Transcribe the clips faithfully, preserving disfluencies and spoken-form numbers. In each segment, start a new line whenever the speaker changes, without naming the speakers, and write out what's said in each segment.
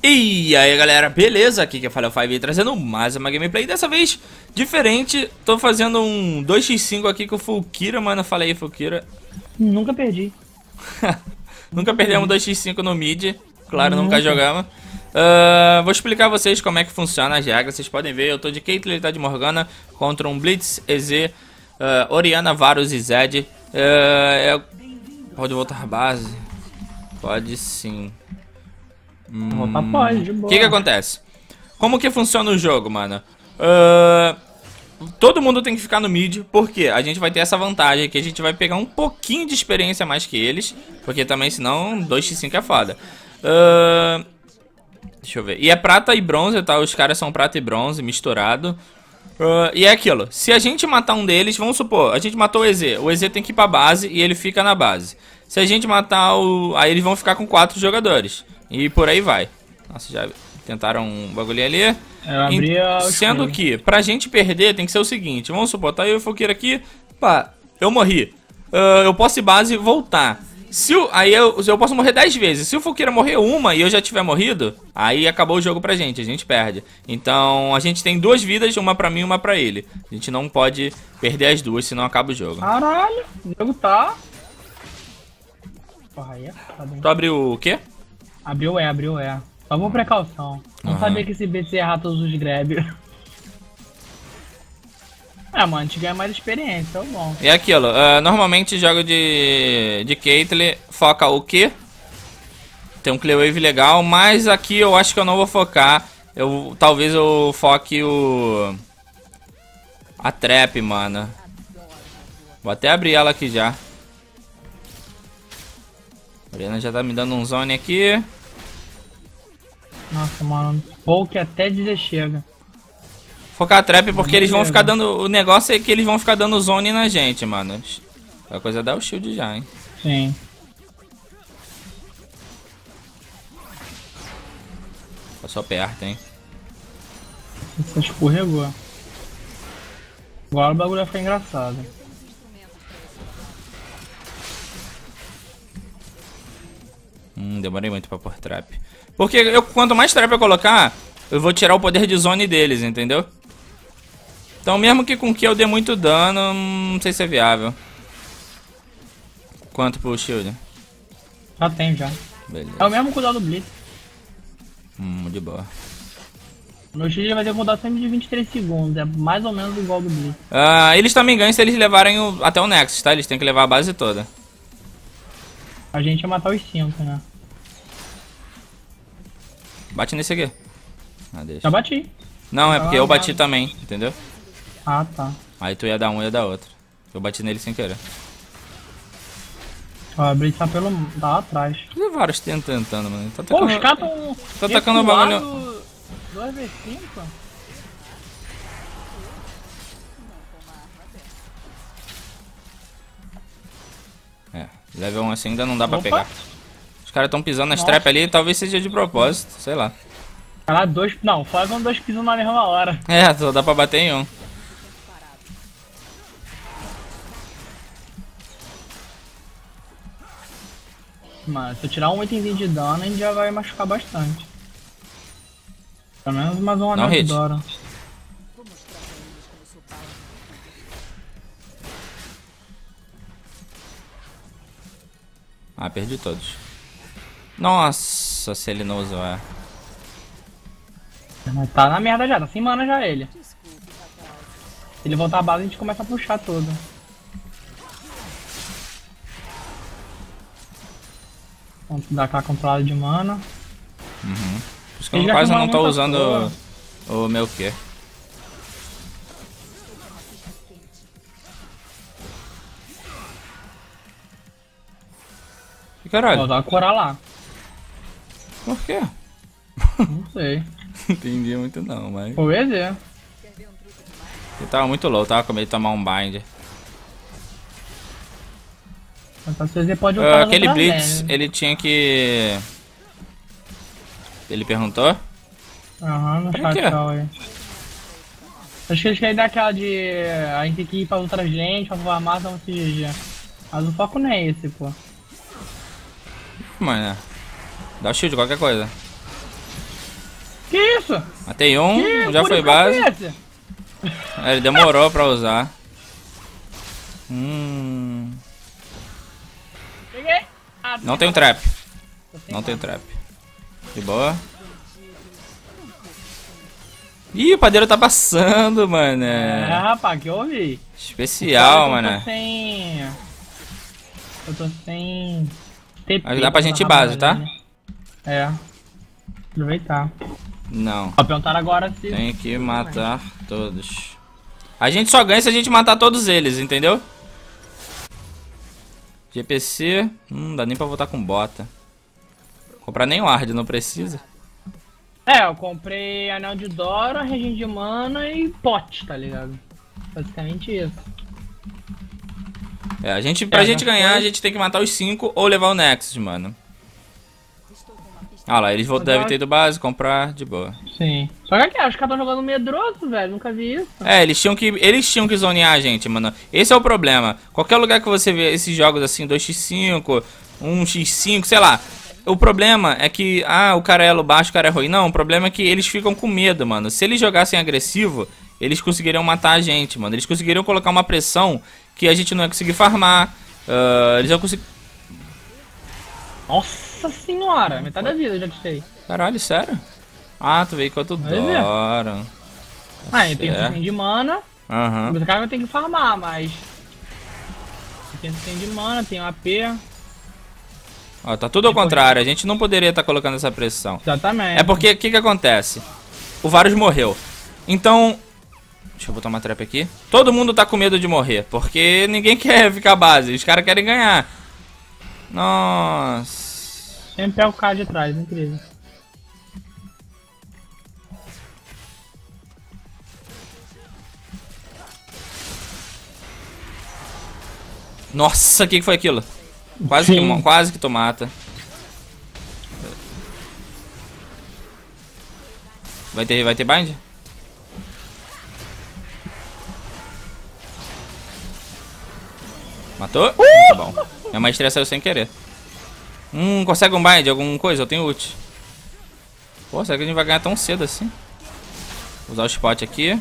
E aí galera, beleza? Aqui que fala é o Five trazendo mais uma gameplay. Dessa vez, diferente, tô fazendo um dois por cinco aqui com o Fulkira, mano. Fala aí, Fulkira.
Nunca perdi.
Nunca perdemos dois por cinco no mid, claro, nunca, nunca jogamos. Uh, vou explicar a vocês como é que funciona as regras. Vocês podem ver, eu tô de Caitlyn, ele tá de Morgana, contra um Blitz, E Z, uh, Orianna, Varus e Zed. Uh, é... Pode voltar à base? Pode sim.
Hum, pode, de boa.
O que que acontece? Como que funciona o jogo, mano? Uh, todo mundo tem que ficar no mid, porque a gente vai ter essa vantagem que a gente vai pegar um pouquinho de experiência a mais que eles, porque também senão dois por cinco é foda. Uh, deixa eu ver. E é prata e bronze, tá? Os caras são prata e bronze misturado. Uh, e é aquilo, se a gente matar um deles, vamos supor, a gente matou o E Z, o E Z tem que ir pra base e ele fica na base. Se a gente matar o... aí eles vão ficar com quatro jogadores. E por aí vai. Nossa, já tentaram um bagulho ali.
Eu abri a...
Sendo que, pra gente perder, tem que ser o seguinte. Vamos supor, tá eu e o Fulkira aqui. Pá, eu morri. Uh, eu posso ir base e voltar. Se o... Aí eu, eu posso morrer dez vezes. Se o Fulkira morrer uma e eu já tiver morrido, aí acabou o jogo pra gente, a gente perde. Então a gente tem duas vidas, uma pra mim e uma pra ele. A gente não pode perder as duas, senão acaba o jogo.
Caralho, o jogo tá...
Tu abriu o quê?
Abriu E, abriu E. Só por precaução. Não uhum. sabia que esse B C ia errar todos os grab. É, mano, a gente ganha mais experiência, é bom.
E aquilo, uh, normalmente jogo de, de Caitlyn, foca o Q. Tem um clear wave legal, mas aqui eu acho que eu não vou focar. Eu, talvez eu foque o... a trap, mano. Vou até abrir ela aqui já. A Orianna já tá me dando um zone aqui.
Nossa, mano, poke até dizer chega.
Focar a trap porque eles vão ficar dando... O negócio é que eles vão ficar dando zone na gente, mano. A coisa é dar o shield já, hein.
Sim.
Passou perto, hein.
Você escorregou. Agora o bagulho foi engraçado.
Hum, demorei muito pra pôr trap. Porque eu, quanto mais trap eu colocar, eu vou tirar o poder de zone deles, entendeu? Então mesmo que com que eu dê muito dano, não sei se é viável. Quanto pro shield?
Já tem, já.
Beleza.
É o mesmo cuidado do Blitz.
Hum, de boa.
Meu shield vai ter mudado sempre de vinte e três segundos, é mais ou menos igual do Blitz.
Ah, eles também ganham se eles levarem o, até o Nexus, tá? Eles têm que levar a base toda.
A gente ia matar os cinco, né?
Bate nesse aqui. Ah, deixa.
Já bati.
Não, é porque
ah,
eu bati
nada.
também, entendeu?
Ah, tá.
Aí tu ia dar um e eu ia dar outro. Eu bati nele sem querer.
Ó, a Blitz tá pelo... tá lá atrás.
Tem vários tentando, mano. Tá
Pô,
tacando...
os caras tão...
Tá atacando o bagulho...
dois vezes cinco?
É, level um assim ainda não dá pra
Opa.
pegar. Os caras tão pisando nas
Nossa.
trap ali, talvez seja de propósito, sei lá.
Caralho, dois... Não, fazem dois pisam na mesma hora.
É, só dá pra bater em um.
Mas se eu tirar um itemzinho de dano, a gente já vai machucar bastante. Pelo menos mais uma
Não hit.
Dora.
Ah, perdi todos. Nossa, se ele não usou, é.
Mas tá na merda já, tá sem mana já ele. Se ele voltar à base, a gente começa a puxar tudo. Vamos dar aquela controlada de mana.
Uhum. Por isso que eu
Ele já
quase
tem
não tô
muita
usando o, o meu Q. Que caralho?
Vou dar a corar lá.
Por quê?
Não sei.
Não entendi muito não, mas...
Foi o E Z.
Ele tava muito low, tava com medo de tomar um bind.
Mas o E Z pode
Uh,
voltar
aquele
outra
Blitz,
vez, né?
ele tinha que... Ele perguntou?
Aham, no
Pra
chat
quê?
tal aí. Acho que eles querem dar aquela de... A gente tem que ir pra outra gente, pra voar massa, vamos se G G. Mas o foco não é esse, pô.
Mano, dá o shield, qualquer coisa.
Que isso?
Matei um,
Que
já foi
bonito
base.
é esse?
É, ele demorou pra usar. Hum.
Peguei. Ah,
Não tem um trap.
tô sem
Não tem
mana.
trap. De boa. Ih, o padeiro tá passando, mano.
É, rapaz, que eu ouvi.
Especial,
Eu
mano.
tô sem... Eu tô sem... T P.
Mas dá pra gente ir
pra
base, tá?
né? É. Aproveitar.
Não.
Ó, perguntaram agora se...
Tem que matar todos. A gente só ganha se a gente matar todos eles, entendeu? G P C. Hum, dá nem pra voltar com bota. Comprar nem ward, não precisa.
É, eu comprei anel de Dora, regime de mana e pote, tá ligado? Basicamente isso.
É, a gente, pra
É,
gente
já
ganhar,
foi.
a gente tem que matar os cinco ou levar o Nexus, mano. Ah lá, eles vão- devem ter ido base, comprar, de boa.
Sim. Só que aqui, os caras tão jogando medroso, velho. Nunca vi isso.
É, eles tinham que, eles tinham que zonear a gente, mano. Esse é o problema. Qualquer lugar que você vê esses jogos assim, dois por cinco, um por cinco, sei lá. O problema é que, ah, o cara é elo baixo, o cara é ruim. Não, o problema é que eles ficam com medo, mano. Se eles jogassem agressivo, eles conseguiriam matar a gente, mano. Eles conseguiriam colocar uma pressão que a gente não ia conseguir farmar. Uh, eles iam conseguir...
Nossa senhora, metade da vida eu já tirei.
Caralho, sério? Ah, tu veio quanto
Vai ver.
Dora.
Ah, eu tenho
certo.
cem de mana.
Aham.
Mas o cara vai ter que farmar, mas... Eu tenho cem de mana, tenho A P.
Ó, tá tudo ao contrário. A gente não poderia estar colocando essa pressão.
Exatamente.
É porque, o que que acontece? O Varus morreu. Então... Deixa eu botar uma trap aqui. Todo mundo tá com medo de morrer. Porque ninguém quer ficar base. Os caras querem ganhar. Nossa.
Sempre é o cara de trás, incrível.
Nossa, o que que foi aquilo? Quase que,
Sim.
mo- quase que tu mata. Vai ter, vai ter bind? Matou? Muito bom. Minha maestria saiu sem querer. Hum, consegue um bind, alguma coisa? Eu tenho ult. Pô, será que a gente vai ganhar tão cedo assim? Vou usar o spot aqui.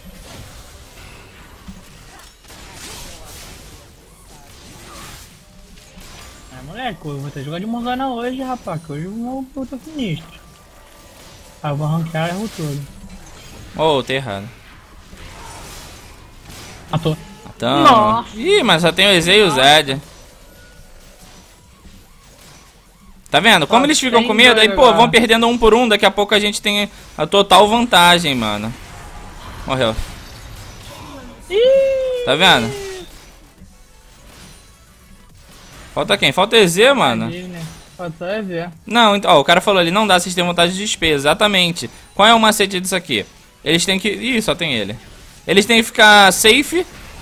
É, moleque, eu vou ter que jogar de Morgana hoje, rapaz. Que hoje eu vou puta sinistro. Ah, eu vou ranquear erro todo.
Oh, tá errado.
Matou.
Então...
Nossa.
Ih, mas só tem o Eze e o Zed. Tá vendo? Como
Só
eles ficam
tem
com medo, aí,
dois
pô,
agora.
vão perdendo um por um, daqui a pouco a gente tem a total vantagem, mano. Morreu.
Ih!
Tá vendo? Falta quem? Falta o Eze, mano.
Disney. Faltou é ver.
Não, então, ó, o cara falou ali, não dá, vocês têm vontade de despesa. Exatamente. Qual é o macete disso aqui? Eles têm que... Ih, só tem ele. Eles têm que ficar safe.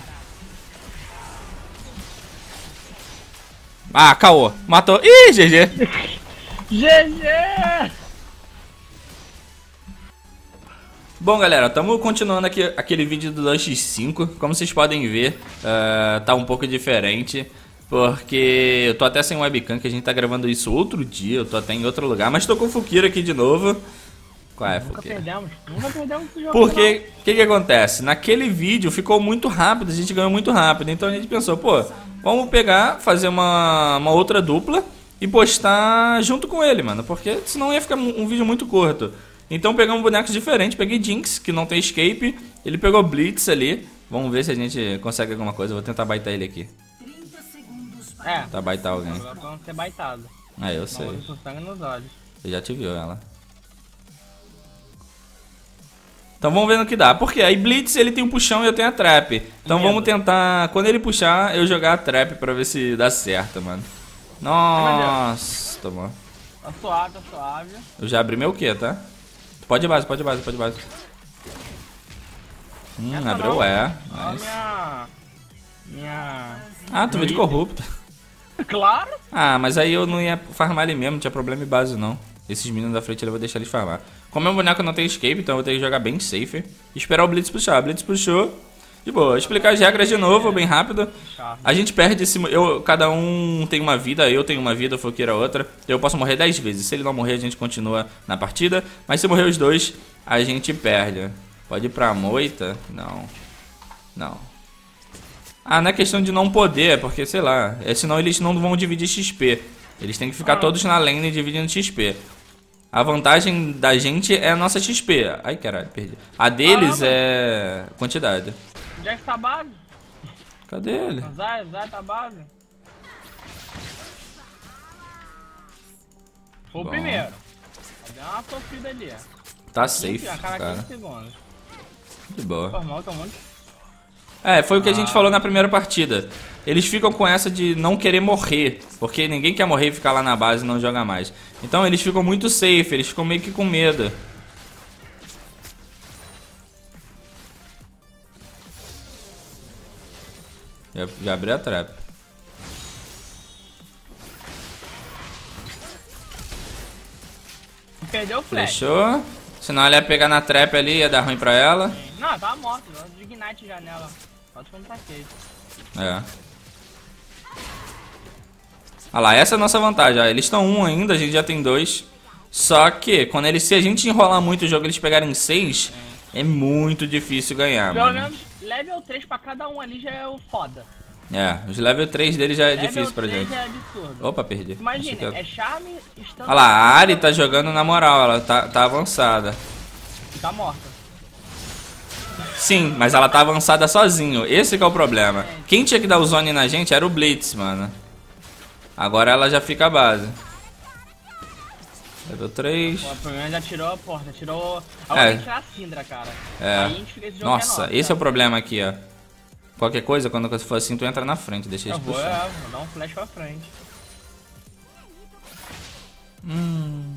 Ah, caô. Matou. Ih, G G.
G G!
Bom, galera, estamos continuando aqui aquele vídeo do dois por cinco. Como vocês podem ver, uh, tá um pouco diferente. Porque eu tô até sem webcam, que a gente tá gravando isso outro dia. Eu tô até em outro lugar, mas tô com o Fukira aqui de novo. Qual é,
Nunca
Fukira?
perdemos. Nunca perdemos esse jogo.
Porque, o que que acontece? Naquele vídeo ficou muito rápido, a gente ganhou muito rápido. Então a gente pensou, pô, vamos pegar, fazer uma, uma outra dupla e postar junto com ele, mano. Porque senão ia ficar um um vídeo muito curto. Então pegamos bonecos diferentes, peguei Jinx, que não tem escape. Ele pegou Blitz ali. Vamos ver se a gente consegue alguma coisa. Eu vou tentar baitar ele aqui.
não. É.
Tentar baitar alguém.
Agora pra não ser baitado.
Ah, eu
Não,
sei.
eu tô sangue nos olhos.
Você já te viu ela. Então vamos ver no que dá. Porque aí Blitz ele tem um puxão e eu tenho a trap. Então
Medo.
vamos tentar, quando ele puxar, eu jogar a trap pra ver se dá certo, mano. Nossa, tá bom.
Tá suave, tá suave.
Eu já abri meu Q, tá? Pode ir base, pode ir base, pode ir base. Hum,
Essa
abriu
não.
é.
Ó,
Nice.
minha... Minha...
Ah, tu veio de corrupto.
Claro!
Ah, mas aí eu não ia farmar ele mesmo, não tinha problema em base não. Esses minions da frente eu vou deixar eles farmar. Como meu boneco não tem escape, então eu vou ter que jogar bem safe. E esperar o Blitz puxar. O Blitz puxou. De boa, explicar as regras de novo, bem rápido.
Chato.
A gente perde esse... Eu, cada um tem uma vida, eu tenho uma vida, o Foqueira outra. Eu posso morrer dez vezes. Se ele não morrer, a gente continua na partida. Mas se morrer os dois, a gente perde. Pode ir pra moita? Não. Não. Ah, não é questão de não poder, é porque, sei lá. É, senão eles não vão dividir X P. Eles têm que ficar
Ah.
todos na lane dividindo X P. A vantagem da gente é a nossa X P. Ai, caralho, perdi. A deles
Caramba.
é quantidade.
Jax tá base.
Cadê ele?
Zay, Zay tá base. Foi o
Bom.
primeiro. Deu uma sofrida ali.
Tá safe,
quinze, a cada
cara.
quinze segundos.
De boa.
Normal que é um monte.
É, foi o que a gente
Ah.
falou na primeira partida. Eles ficam com essa de não querer morrer, porque ninguém quer morrer e ficar lá na base e não jogar mais. Então eles ficam muito safe, eles ficam meio que com medo. Já, já abri a trap.
Perdeu o flash.
Fechou. Senão ela ia pegar na trap ali, ia dar ruim pra ela.
Não, tava morto. De Ignite já nela. Só de quando tá feito.
É. Olha lá, essa é a nossa vantagem. Ó. Eles estão um ainda, a gente já tem dois. Só que, quando eles, se a gente enrolar muito o jogo e eles pegarem seis, é muito difícil ganhar,
Pelo
mano.
menos level três pra cada um ali já é o foda.
É, os level três deles já é
Level
difícil pra
três
gente.
já é absurdo.
Opa, perdi. Achei
Imagina,
que eu-
é charme, estando...
Olha lá, a Ari tá jogando na moral, ela tá, tá avançada.
Tá morta.
Sim, mas ela tá avançada sozinho, esse que é o problema. Quem tinha que dar o zone na gente era o Blitz, mano. Agora ela já fica a base. Level três.
Pô, pelo menos já tirou a porta, tirou... Agora
É.
tem que tirar a Syndra, cara.
É.
Aí a gente fica esse jogo
Nossa,
menor,
esse é o
tá?
problema aqui, ó. Qualquer coisa, quando for assim, tu entra na frente, deixa
Eu
eles
vou,
puxar.
é, vou dar um flash pra frente.
Hum.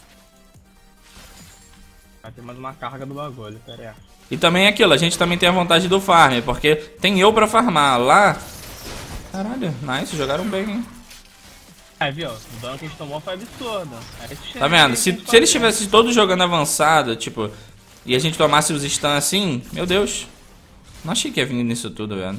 Vai ter mais uma carga do bagulho, pera aí.
E também é aquilo, a gente também tem a vantagem do farm, porque tem eu pra farmar. Lá... Caralho, nice, jogaram bem, hein?
É, viu? O dano que a gente tomou foi absurdo. É esse
Tá vendo?
que a
Se,
gente
se eles
faz,
estivessem todos jogando avançado, tipo, e a gente tomasse os stun assim, meu Deus. Não achei que ia vir nisso tudo, velho.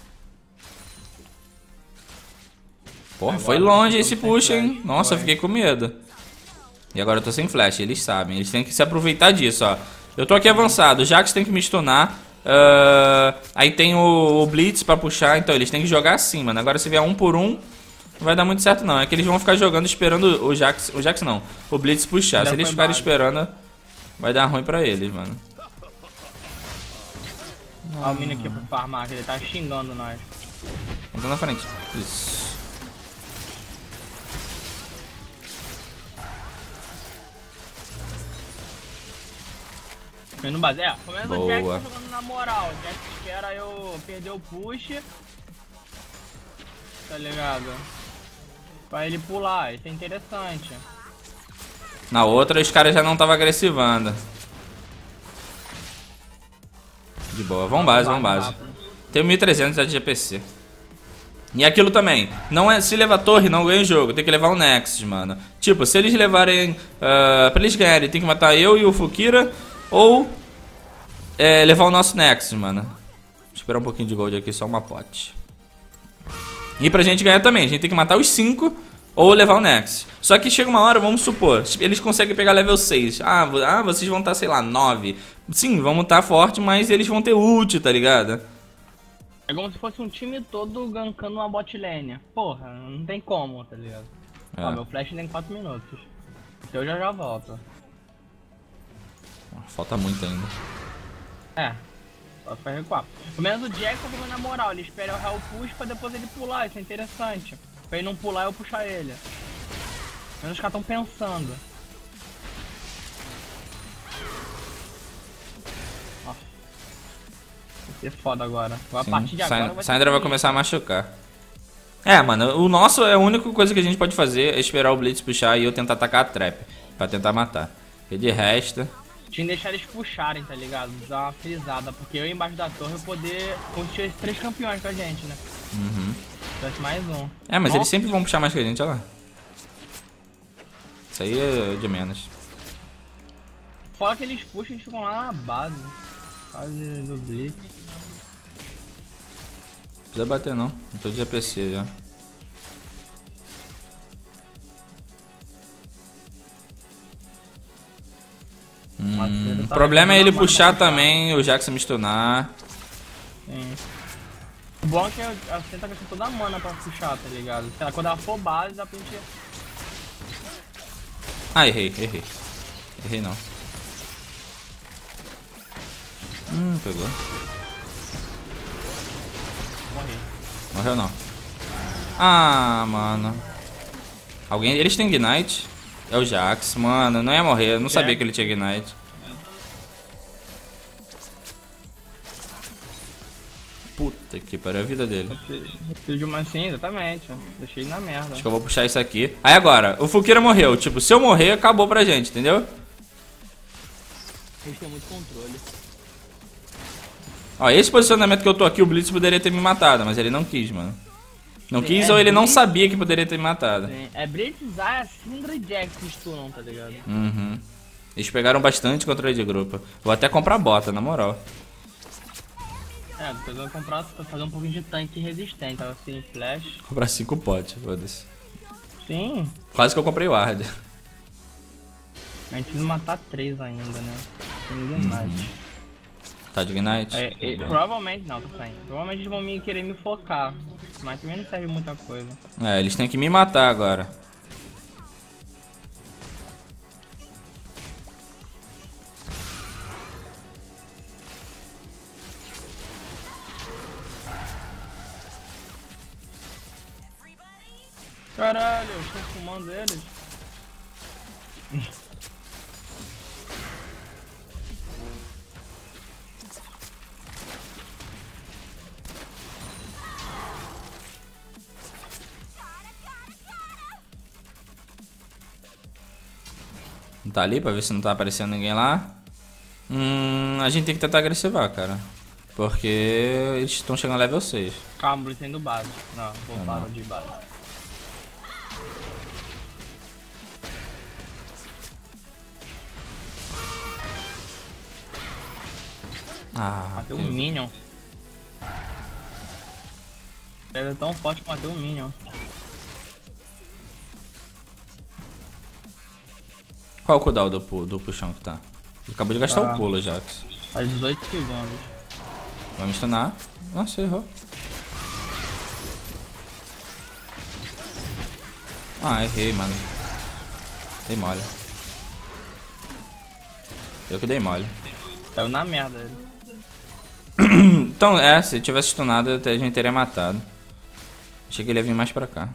Porra, foi
Agora,
longe
eu
esse
tô sem
push, hein?
flash,
Nossa, eu
foi.
fiquei com medo. E agora eu tô sem flash, eles sabem. Eles têm que se aproveitar disso, ó. Eu tô aqui avançado, o Jax tem que me stunar. ah, aí tem o, o Blitz pra puxar, então eles têm que jogar assim, mano. Agora se vier um por um, não vai dar muito certo não. É que eles vão ficar jogando esperando o Jax, o Jax não, o Blitz puxar.
Já
Se eles
foi
ficarem
base.
esperando, vai dar ruim pra eles, mano.
Olha o menino aqui pro farmar, que ele tá xingando nós.
Entra na frente. Isso.
Foi no base. É, pelo menos o Jack
Boa.
tá jogando na moral. O Jack espera eu perder o push. Tá ligado? Pra ele pular, isso é interessante.
Na outra os caras já não estavam agressivando. De boa, vamos base, vamos base.
Rápido.
Tem mil e trezentos de G P C. E aquilo também, não é, se levar torre não ganha o jogo, tem que levar o Nexus, mano. Tipo, se eles levarem, uh, pra eles ganharem, tem que matar eu e o Fukira, ou é, levar o nosso Nexus, mano. Vou esperar um pouquinho de gold aqui, só uma pote. E pra gente ganhar também, a gente tem que matar os cinco ou levar o Nexus. Só que chega uma hora, vamos supor, eles conseguem pegar level seis. Ah, vo- ah vocês vão estar, sei lá, nove. Sim, vamos estar forte, mas eles vão ter ult, tá ligado?
É como se fosse um time todo gankando uma bot lane. Porra, não tem como, tá ligado?
É.
Ó, meu flash tem quatro minutos. Então eu já já volto.
Falta muito ainda.
É, só pra recuar. Pelo menos o Jack tá jogando na moral, ele espera eu errar o push pra depois ele pular, isso é interessante. Pra ele não pular eu puxar ele. Pelo menos os caras tão pensando. Ó. Vai ser foda agora. A
Sim.
partir de agora
Sa-
vai ser
Syndra vai
sinistro.
começar a machucar. É, mano, o nosso é a única coisa que a gente pode fazer é esperar o Blitz puxar e eu tentar atacar a trap. Pra tentar matar. E de resto...
Tinha que deixar eles puxarem, tá ligado? Dar uma frisada, porque eu embaixo da torre eu poder curtir esses três campeões com a gente, né?
Uhum.
Tivesse mais um.
É, mas
Nossa.
eles sempre vão puxar mais que a gente, olha lá. Isso aí é de menos.
Fora que eles puxam, eles ficam lá na base. Quase do blitz.
precisa bater não. Eu tô de A P C já. Hum, o problema é ele puxar também, o Jax me stunar.
Sim. O bom é que a Sen tá gastando toda a mana pra puxar, tá ligado? Sei lá, quando ela for base, dá pra gente...
Ah, errei, errei. Errei não. Hum, pegou.
Morri.
Morreu não. Ah, mano. Alguém... Eles têm Ignite? É o Jax, mano. Não ia morrer, eu não sabia que ele tinha Ignite. Puta que pariu, a vida dele.
Eu preciso de uma sim, exatamente. Deixei na merda.
Acho que eu vou puxar isso aqui. Aí agora, o Fukira morreu. Tipo, se eu morrer, acabou pra gente, entendeu?
Eles têm muito controle.
Ó, esse posicionamento que eu tô aqui, o Blitz poderia ter me matado, mas ele não quis, mano. Não
Sim,
quis
é
ou ele não
Blitz...
sabia que poderia ter me matado.
Sim. É Blitz, Zaya, Syndra e Jax que stunam, tá ligado?
Uhum. Eles pegaram bastante controle de grupo. Vou até comprar bota, na moral.
É, depois eu vou comprar pra fazer um pouquinho de tanque resistente, tava assim, flash.
Comprar cinco potes, foda-se.
Sim.
Quase que eu comprei ward.
A gente precisa matar três ainda, né? Tem ninguém mais.
Tá de Ignite?
É, é, provavelmente não, tô sem. Provavelmente eles vão me querer me focar. Mas também não serve muita coisa.
É, eles têm que me matar agora.
Caralho, eu estou fumando eles.
Não tá ali pra ver se não tá aparecendo ninguém lá. Hum, a gente tem que tentar agressivar, cara. Porque eles estão chegando level seis.
Calma, eles indo base. Não, voltaram de base.
Ah,
Matei um
Deus.
Minion. Ele é tão forte que matei um Minion.
Qual o cooldown do, pu- do puxão que tá? Ele acabou de gastar
Tá.
o pulo, Jax.
Faz dezoito segundos.
Vai me stunar. Nossa, errou. Ah, errei, mano. Dei mole. Eu que dei mole.
Caiu na merda ele.
Então, é, se tivesse stunado, até a gente teria matado. Achei que ele ia vir mais pra cá.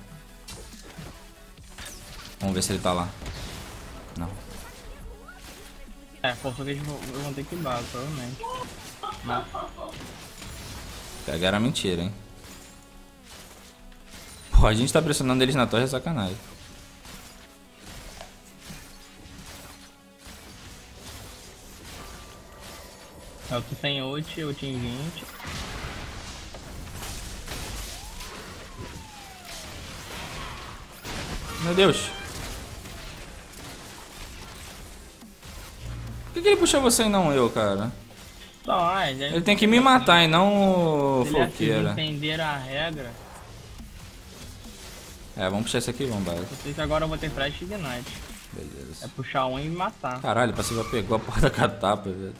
Vamos ver se ele tá lá. Não.
É, forçou que eles vão, vão ter que ir base, provavelmente. Mas...
Pegaram a mentira, hein. Pô, a gente tá pressionando eles na torre, é sacanagem.
Eu tô sem ult, ult em vinte.
Meu Deus. Por que, que ele puxou você e não eu, cara?
Então, ah, ele,
Ele tem que me matar e não o
se ele
Foqueira.
entender a regra,
É, vamos puxar esse aqui, vamos embora.
eu sei que agora eu vou ter flash e ignite. É
Beleza.
puxar um e me matar.
Caralho, parece que já pegou a porta da catapa, velho.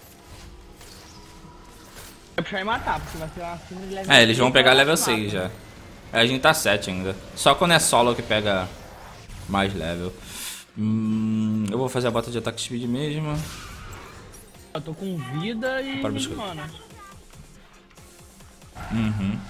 É puxar e matar, porque vai ser uma cena de level
É, eles vão
seis,
pegar
ela
level
mata.
seis já. É, a gente tá sete ainda. Só quando é solo que pega mais level. Hum, eu vou fazer a bota de ataque speed mesmo.
Eu tô com vida e
Para o biscoito.
mana.
Uhum.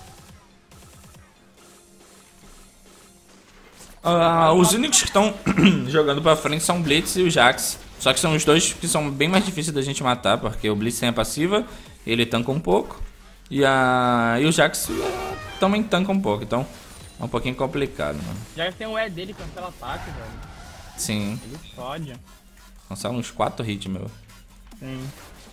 Ah, os únicos que estão jogando pra frente são o Blitz e o Jax. Só que são os dois que são bem mais difíceis da gente matar, porque o Blitz tem a passiva, ele tanca um pouco. E, a... e o Jax é, também tanca um pouco, então é um pouquinho complicado, mano.
Já tem o E dele, cancela ataque, velho.
Sim,
Ele fode.
são uns quatro hits, meu.
Sim.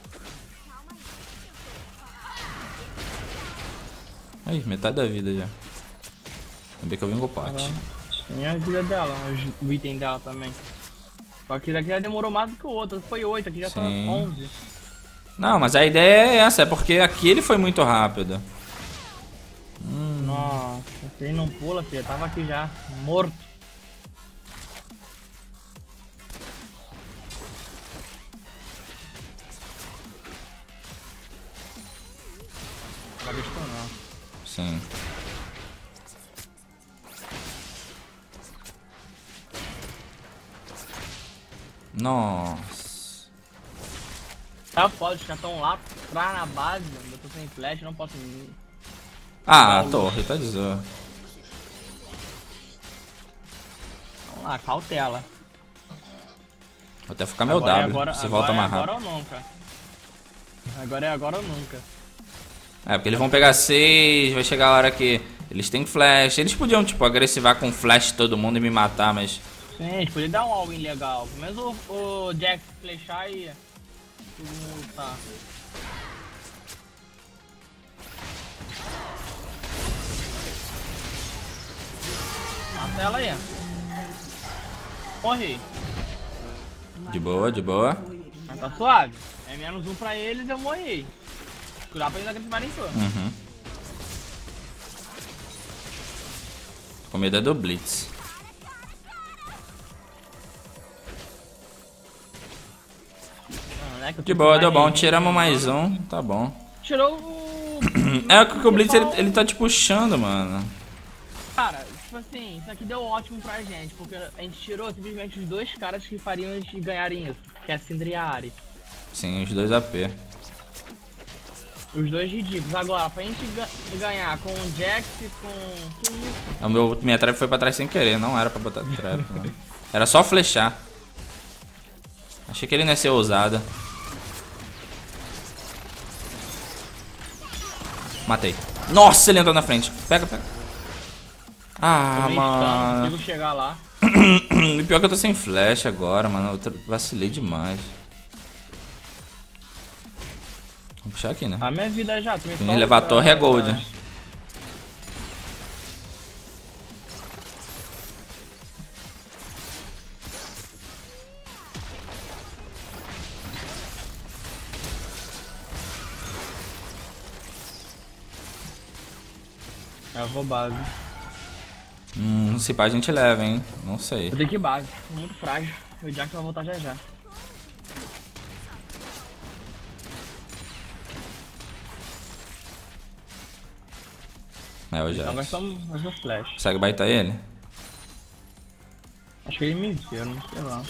Aí, metade da vida já. Também que eu vim com o pote.
Tem a vida dela, os- o item dela também. Só que daqui já demorou mais do que o outro. Foi oito, aqui já tá
Sim.
onze.
Não, mas a ideia é essa, é porque aqui ele foi muito rápido.
Se ele não pula, filho, eu tava aqui já, morto. Acabei de não.
Sim. Nossa.
Tá foda, os caras tão lá pra na base, eu tô sem flash, não posso...
Ah, a torre, tá de zoa.
Vamos lá, cautela.
Vou até ficar meu
Agora é
W,
agora,
se
agora
volta
é
mais
agora
rápido.
ou nunca. Agora é agora ou nunca.
É, porque eles vão pegar seis, vai chegar a hora que eles têm flash. Eles podiam, tipo, agressivar com flash todo mundo e me matar, mas...
Sim, a gente podia dar um all-in legal. Pelo menos o, o Jax flechar e todo mundo tá. Mata ela aí. Morri.
De boa, de boa.
Mas tá suave. É menos um pra eles, eu morri. Cuidado pra eles agressivarem tudo.
Uhum. Com medo é do Blitz.
Não é que eu
De
tô
boa,
com
deu bom.
mais
Tiramos mais um, tá bom.
Tirou o...
É que o Blitz, ele, ele tá te puxando, mano.
Cara, tipo assim, isso aqui deu ótimo pra gente, porque a gente tirou simplesmente os dois caras que fariam eles ganharem isso, que é a Syndra e a Ahri.
Sim, os dois A P.
Os dois ridículos. Agora, pra gente ga ganhar com o Jax e com... Que isso?
O meu, minha trap foi pra trás sem querer, não era pra botar trap, não. Era só flechar. Achei que ele não ia ser ousado. Matei. Nossa, ele entrou na frente. Pega, pega. Ah,
Eu
mano.
consigo chegar lá.
E pior que eu tô sem flash agora, mano. Eu vacilei demais. Vou puxar aqui, né?
A minha vida já.
Tem que levar a torre é gold.
Eu vou base.
Hum, se pá a gente leva, hein? Não sei.
Eu tenho que ir base. Tô muito frágil. O Jax vai voltar já já.
É, eu já.
Então nós estamos no flash.
Consegue baitar ele?
Acho que ele me viu, não sei lá.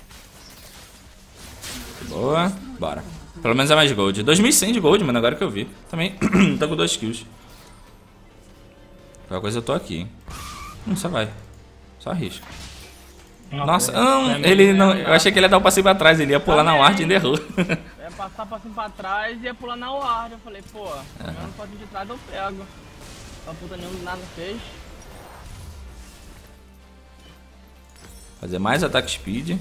Boa. Bora. Pelo menos é mais gold. dois mil e cem de gold, mano, agora que eu vi. Também tá com dois kills. Qualquer coisa eu tô aqui, hein. Hum, só vai. Só arrisca. Nossa, não, ele não. Eu achei que ele ia dar um passeio pra trás, ele ia pular na ward e ainda errou.
Ia passar pra cima pra trás e ia pular na ward. Eu falei, pô, pelo menos pode de trás eu pego. A puta nenhum nada fez.
Fazer mais ataque speed.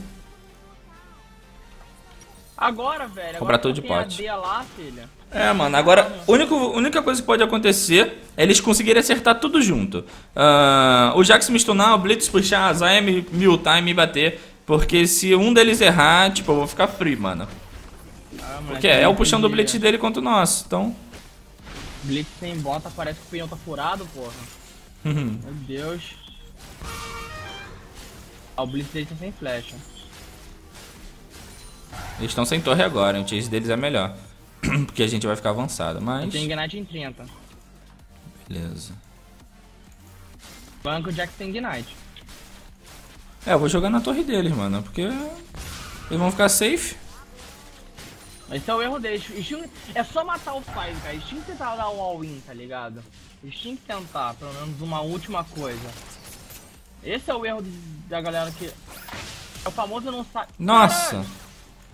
Agora, velho.
Comprar
Agora
tudo de
tem a
pote.
D lá, filha.
É, mano, agora a única, única coisa que pode acontecer é eles conseguirem acertar tudo junto. Uh, o Jax me stunar, o Blitz puxar, a Zaya me, me ultar e me bater. Porque se um deles errar, tipo, eu vou ficar free, mano.
Ah,
Porque é o puxando o Blitz dele contra o nosso, então...
Blitz sem bota, parece que o pinhão tá furado, porra.
Uhum.
Meu Deus. Ah, o Blitz dele tá sem flecha.
Eles estão sem torre agora, o chase deles é melhor. Porque a gente vai ficar avançado, mas...
Eu tenho Ignite em trinta.
Beleza.
Banco o Jax tem Ignite.
É, eu vou jogar na torre deles, mano, porque... Eles vão ficar safe.
Esse é o erro deles. Eles tinham... É só matar o Fire, cara. Eles tinham que tentar dar um all-in, tá ligado? Eles tinham que tentar, pelo menos, uma última coisa. Esse é o erro da galera que... É o famoso não sabe...
Nossa!
Caralho!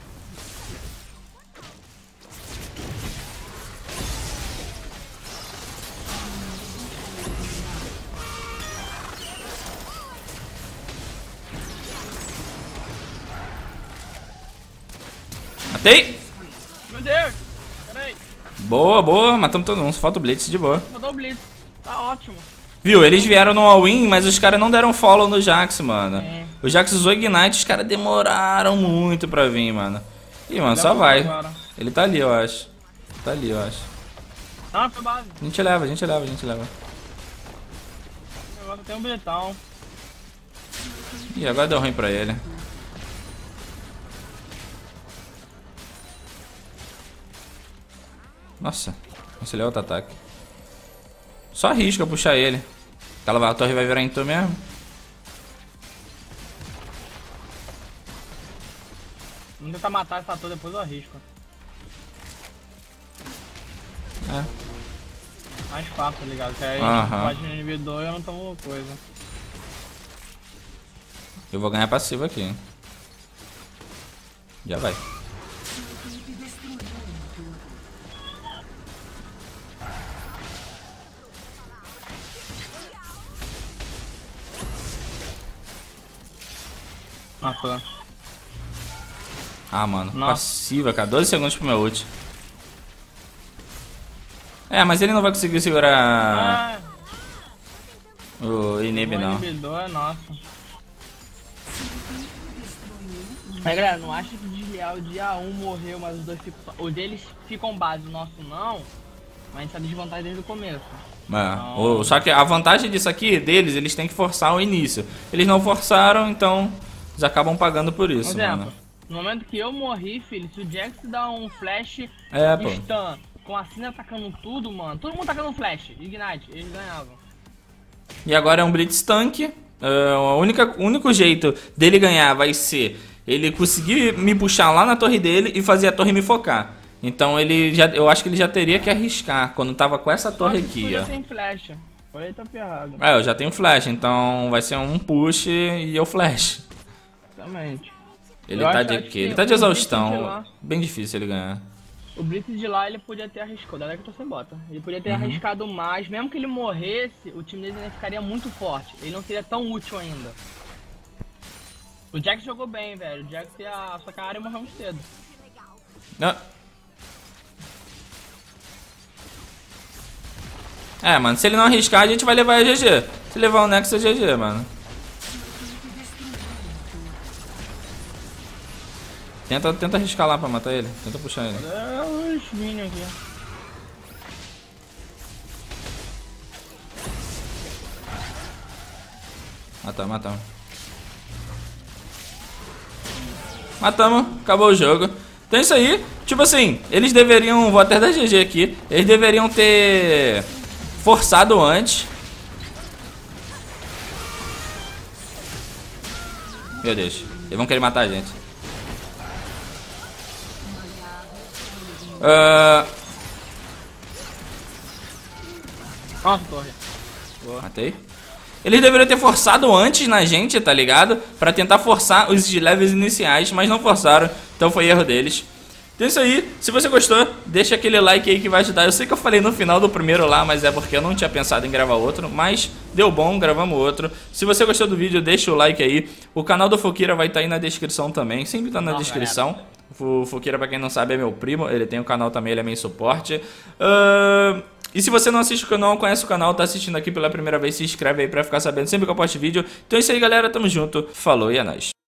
Matei!
Meu Deus! Peraí.
Boa, boa, matamos todo mundo, só falta o Blitz, de boa.
Mandou o Blitz. Tá ótimo.
Viu, eles vieram no all-in, mas os caras não deram follow no Jax, mano.
É.
O Jax usou Ignite, os caras demoraram muito pra vir, mano. Ih, mano, só vai.
Agora.
Ele tá ali, eu acho. Tá ali, eu acho.
Ah, foi base.
A gente leva, a gente leva, a gente leva.
Agora tem um bilhetão.
Ih, agora deu ruim pra ele. Nossa, cancelei outro ataque. Só arrisca puxar ele. Aquela torre vai virar em tu mesmo.
Vamos tentar matar essa torre, depois eu arrisco.
É.
Mais fácil, tá ligado? Que aí
Aham.
bate no inibidor e eu não tomo coisa.
Eu vou ganhar passivo aqui, hein? Já vai.
Matou.
Ah, mano.
Nossa.
Passiva, cara. doze segundos pro meu ult. É, mas ele não vai conseguir segurar
Ah,
o Inib,
o
não.
inibidor é nosso. Aí, galera, não acha que desleal o dia um morreu, mas os dois ficam... Os deles ficam base, o nosso não. Mas a gente tá desvantagem desde o começo.
É. O- só que a vantagem disso aqui, deles, eles têm que forçar o início. Eles não forçaram, então eles acabam pagando por isso,
Por exemplo,
mano.
no momento que eu morri, filho, se o Jax dá um flash
É, pô.
stun com a Cina atacando tudo, mano, todo mundo atacando flash, Ignite, eles ganhavam.
E agora é um Blitz Tank. Uh, a única, o único jeito dele ganhar vai ser ele conseguir me puxar lá na torre dele e fazer a torre me focar. Então ele já, eu acho que ele já teria que arriscar quando tava com essa torre aqui, ó.
Sem flash. Olha aí, tá ferrado.
É, eu já tenho flash, então vai ser um push e eu flash.
Exatamente.
Ele
Eu
tá
acho-
de
acho
quê?
que
Ele tá de
o Blitz de
exaustão.
lá-
Bem difícil ele ganhar.
O Blitz de lá ele podia ter arriscado, olha que eu tô sem bota. Ele podia ter
Uhum.
arriscado mais, mesmo que ele morresse, o time dele ainda ficaria muito forte. Ele não seria tão útil ainda. O Jax jogou bem, velho. O Jax ia. Só que a área morreu muito cedo.
Não. É, mano, se ele não arriscar, a gente vai levar a G G. Se levar o Nexus, é G G, mano. Tenta, tenta arriscar lá pra matar ele. Tenta puxar ele.
É os minions aqui.
Matamos, matamos. Matamos, acabou o jogo. Então é isso aí. Tipo assim, eles deveriam... Vou até dar G G aqui. Eles deveriam ter forçado antes. Meu Deus. Eles vão querer matar a gente. Uh,
Nossa, torre.
matei. Eles deveriam ter forçado antes na gente, tá ligado? Pra tentar forçar os levels iniciais, mas não forçaram. Então foi erro deles. Então é isso aí. Se você gostou, deixa aquele like aí que vai ajudar. Eu sei que eu falei no final do primeiro lá, mas é porque eu não tinha pensado em gravar outro. Mas deu bom, gravamos outro. Se você gostou do vídeo, deixa o like aí. O canal do Fukira vai estar aí na descrição também. Sempre tá na
Nossa,
descrição. O Fukira, pra quem não sabe, é meu primo. Ele tem um canal também, ele é meio suporte. Ahn... Uh... E se você não assiste o canal, conhece o canal, tá assistindo aqui pela primeira vez, se inscreve aí pra ficar sabendo sempre que eu posto vídeo. Então é isso aí, galera, tamo junto, falou e é nóis.